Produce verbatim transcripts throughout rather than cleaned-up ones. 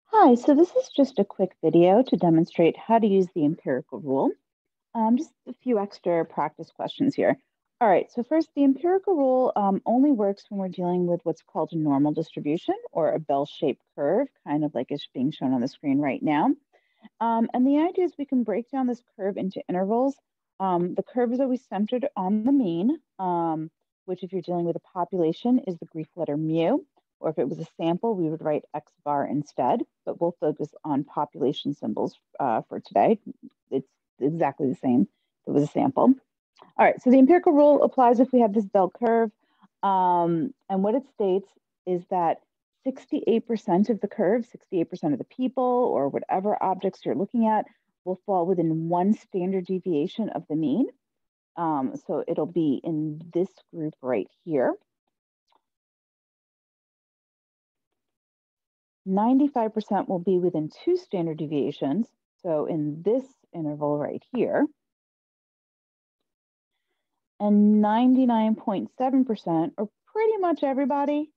Hi, so this is just a quick video to demonstrate how to use the empirical rule. Um, just a few extra practice questions here. All right, so first, the empirical rule um, only works when we're dealing with what's called a normal distribution or a bell-shaped curve, kind of like it's being shown on the screen right now. Um, and the idea is we can break down this curve into intervals. Um, the curve is always centered on the mean, um, which if you're dealing with a population is the Greek letter mu, or if it was a sample, we would write x bar instead, but we'll focus on population symbols uh, for today. It's exactly the same if it was a sample. All right, so the empirical rule applies if we have this bell curve. Um, and what it states is that sixty-eight percent of the curve, sixty-eight percent of the people or whatever objects you're looking at will fall within one standard deviation of the mean. Um, so it'll be in this group right here. ninety-five percent will be within two standard deviations. So in this interval right here. And ninety-nine point seven percent, or pretty much everybody,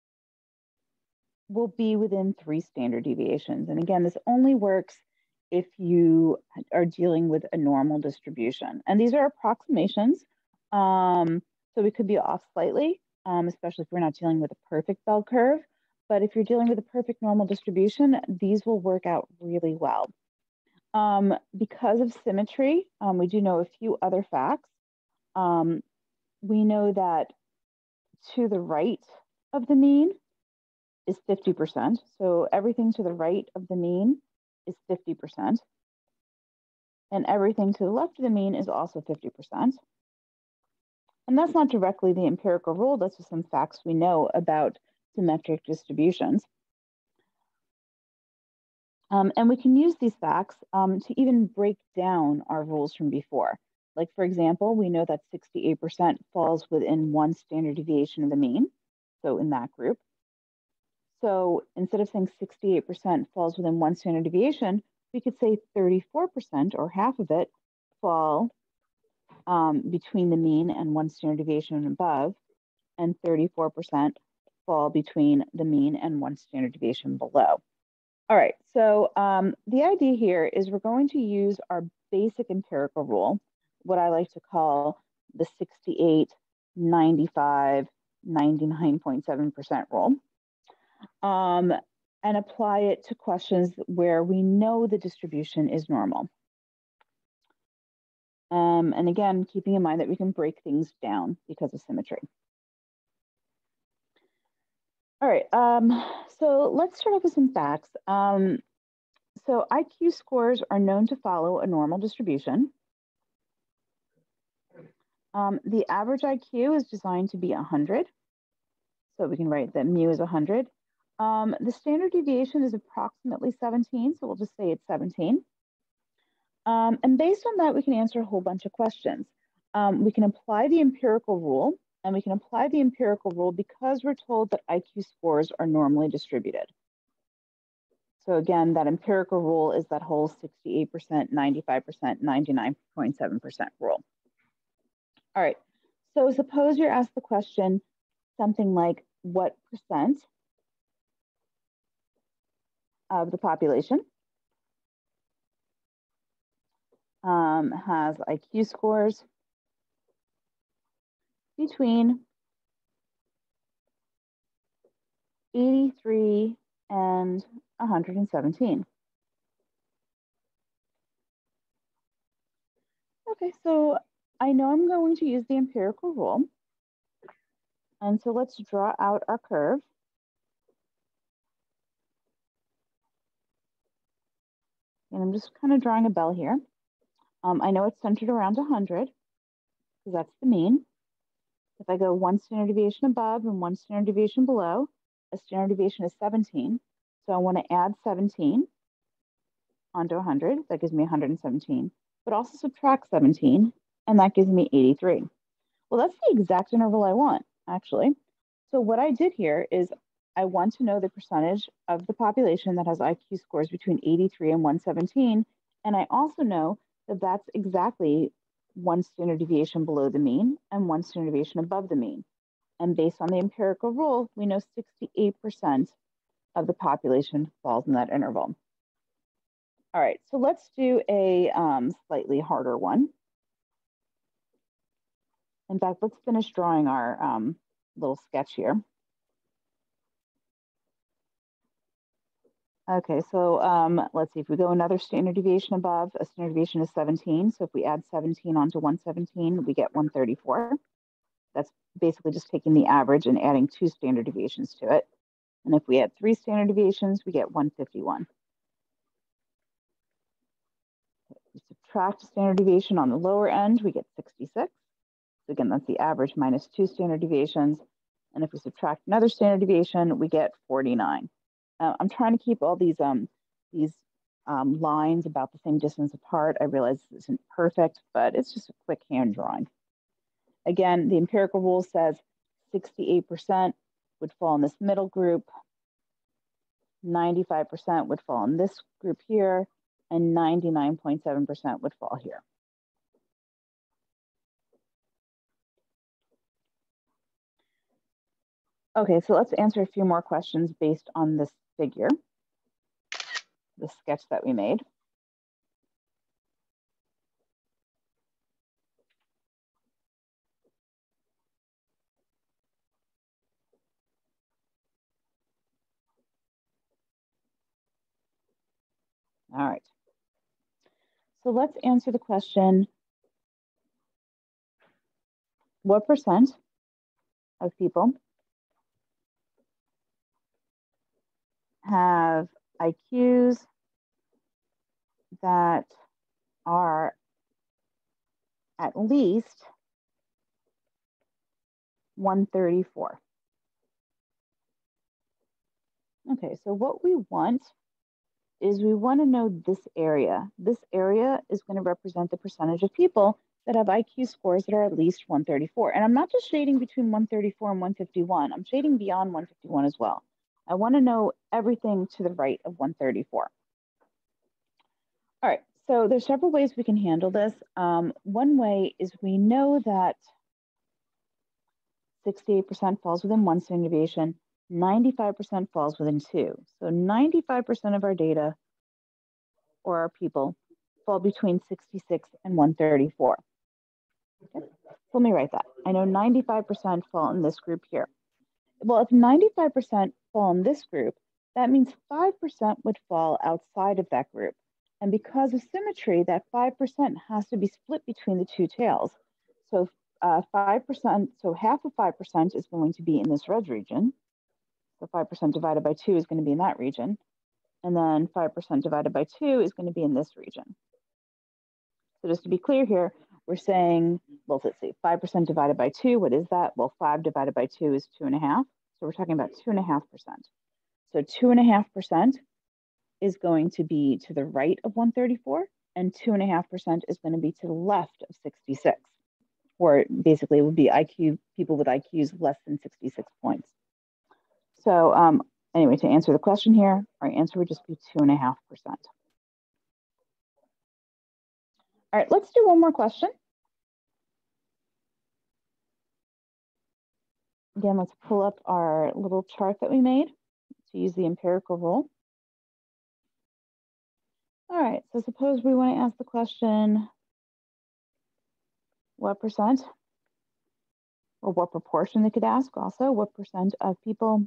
will be within three standard deviations. And again, this only works if you are dealing with a normal distribution. And these are approximations. Um, so we could be off slightly, um, especially if we're not dealing with a perfect bell curve. But if you're dealing with a perfect normal distribution, these will work out really well. Um, because of symmetry, um, we do know a few other facts. Um, we know that to the right of the mean is fifty percent. So everything to the right of the mean is fifty percent. And everything to the left of the mean is also fifty percent. And that's not directly the empirical rule, that's just some facts we know about symmetric distributions. Um, and we can use these facts um, to even break down our rules from before. Like, for example, we know that sixty-eight percent falls within one standard deviation of the mean, so in that group. So instead of saying sixty-eight percent falls within one standard deviation, we could say thirty-four percent, or half of it, fall um, between the mean and one standard deviation and above, and thirty-four percent fall between the mean and one standard deviation below. All right, so um, the idea here is we're going to use our basic empirical rule, what I like to call the sixty-eight, ninety-five, ninety-nine point seven percent rule. Um, and apply it to questions where we know the distribution is normal. Um, and again, keeping in mind that we can break things down because of symmetry. All right, um, so let's start off with some facts. Um, so I Q scores are known to follow a normal distribution. Um, the average I Q is designed to be one hundred. So we can write that mu is one hundred. Um, the standard deviation is approximately seventeen, so we'll just say it's seventeen. Um, and based on that, we can answer a whole bunch of questions. Um, we can apply the empirical rule, and we can apply the empirical rule because we're told that I Q scores are normally distributed. So again, that empirical rule is that whole sixty-eight percent, ninety-five percent, ninety-nine point seven percent rule. All right, so suppose you're asked the question, something like, what percent of the population um, has I Q scores between eighty-three and one hundred seventeen. Okay, so I know I'm going to use the empirical rule. And so let's draw out our curve. And I'm just kind of drawing a bell here. Um, I know it's centered around one hundred because that's the mean. If I go one standard deviation above and one standard deviation below, a standard deviation is seventeen. So I want to add seventeen onto one hundred. That gives me one hundred seventeen. But also subtract seventeen, and that gives me eighty-three. Well, that's the exact interval I want, actually. So what I did here is I want to know the percentage of the population that has I Q scores between eighty-three and one seventeen. And I also know that that's exactly one standard deviation below the mean and one standard deviation above the mean. And based on the empirical rule, we know sixty-eight percent of the population falls in that interval. All right, so let's do a um, slightly harder one. In fact, let's finish drawing our um, little sketch here. Okay, so um, let's see, if we go another standard deviation above, a standard deviation is seventeen. So if we add seventeen onto one seventeen, we get one thirty-four. That's basically just taking the average and adding two standard deviations to it. And if we add three standard deviations, we get one fifty-one. If we subtract a standard deviation on the lower end, we get sixty-six. So again, that's the average minus two standard deviations. And if we subtract another standard deviation, we get forty-nine. Uh, I'm trying to keep all these um, these um, lines about the same distance apart. I realize this isn't perfect, but it's just a quick hand drawing. Again, the empirical rule says sixty-eight percent would fall in this middle group, ninety-five percent would fall in this group here, and ninety-nine point seven percent would fall here. Okay, so let's answer a few more questions based on this figure, the sketch that we made. All right. So let's answer the question, what percent of people have I Qs that are at least one thirty-four? Okay, so what we want is we want to know this area. This area is going to represent the percentage of people that have I Q scores that are at least one thirty-four. And I'm not just shading between one thirty-four and one fifty-one. I'm shading beyond one fifty-one as well. I want to know everything to the right of one thirty-four. All right, so there's several ways we can handle this. Um, one way is we know that sixty-eight percent falls within one standard deviation, ninety-five percent falls within two. So ninety-five percent of our data or our people fall between sixty-six and one thirty-four. Okay. So let me write that. I know ninety-five percent fall in this group here. Well, if ninety-five percent fall in this group, that means five percent would fall outside of that group. And because of symmetry, that five percent has to be split between the two tails. So uh, five percent, so half of five percent is going to be in this red region. So five percent divided by two is going to be in that region. And then five percent divided by two is going to be in this region. So just to be clear here, we're saying, well, let's see, five percent divided by two, what is that? Well, five divided by two is two and a half. So we're talking about two and a half percent. So two and a half percent is going to be to the right of one thirty-four, and two and a half percent is going to be to the left of sixty-six, or basically it would be I Q, people with I Qs less than sixty-six points. So um, anyway, to answer the question here, our answer would just be two and a half percent. All right, let's do one more question. Again, let's pull up our little chart that we made to use the empirical rule. All right, so suppose we want to ask the question, what percent, or what proportion they could ask also, what percent of people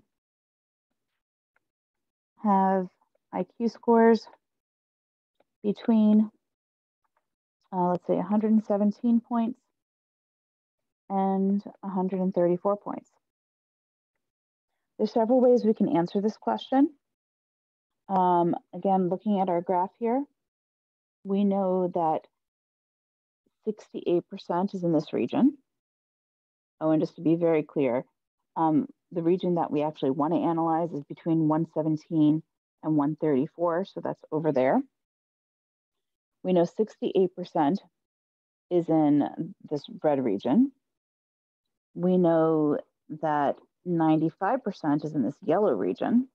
have I Q scores between, uh, let's say, one hundred seventeen points and one hundred thirty-four points. There's several ways we can answer this question. Um, again, looking at our graph here, we know that sixty-eight percent is in this region. Oh, and just to be very clear, um, the region that we actually want to analyze is between one seventeen and one thirty-four, so that's over there. We know sixty-eight percent is in this red region. We know that ninety-five percent is in this yellow region.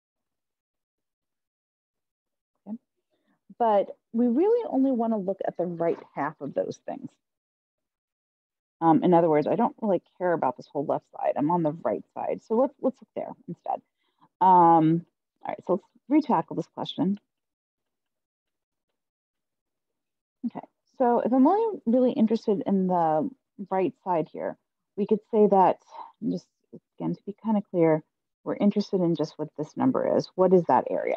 Okay. But we really only want to look at the right half of those things. Um, in other words, I don't really care about this whole left side. I'm on the right side. So let's, let's look there instead. Um, All right, so let's re-tackle this question. Okay, so if I'm only really interested in the right side here, we could say that, just again, to be kind of clear, we're interested in just what this number is. What is that area?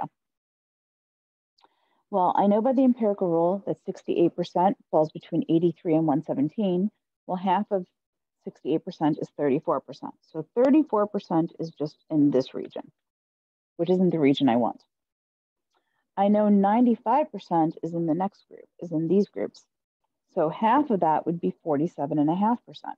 Well, I know by the empirical rule that sixty-eight percent falls between eighty-three and one seventeen. Well, half of sixty-eight percent is thirty-four percent. So thirty-four percent is just in this region, which isn't the region I want. I know ninety-five percent is in the next group, is in these groups. So half of that would be forty-seven point five percent.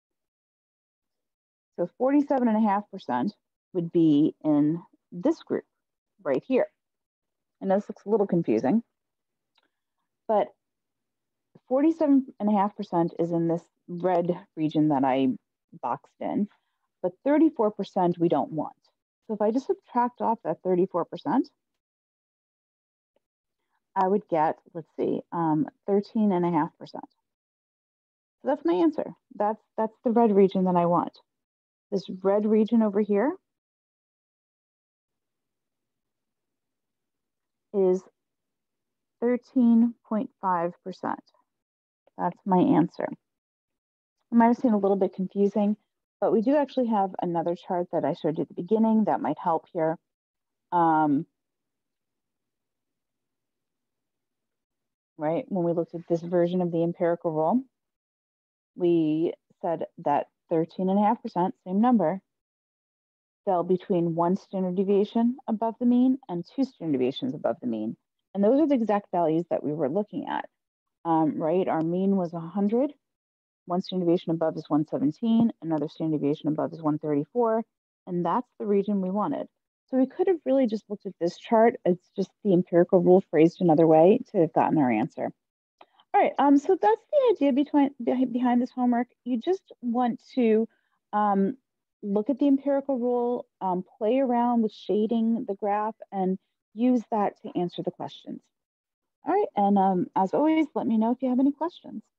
So forty-seven point five percent would be in this group right here. I know this looks a little confusing, but forty-seven point five percent is in this red region that I boxed in, but thirty-four percent we don't want. So if I just subtract off that thirty-four percent, I would get, let's see, um, thirteen point five percent. So that's my answer. That's, that's the red region that I want. This red region over here is thirteen point five percent. That's my answer. It might have seemed a little bit confusing, but we do actually have another chart that I showed you at the beginning that might help here. Um, right, when we looked at this version of the empirical rule, we said that thirteen point five percent, same number, fell between one standard deviation above the mean and two standard deviations above the mean. And those are the exact values that we were looking at, um, right? Our mean was one hundred. One standard deviation above is one seventeen. Another standard deviation above is one thirty-four. And that's the region we wanted. So we could have really just looked at this chart. It's just the empirical rule phrased another way to have gotten our answer. All right, um, so that's the idea between, behind this homework. You just want to um, look at the empirical rule, um, play around with shading the graph, and use that to answer the questions. All right, and um, as always, let me know if you have any questions.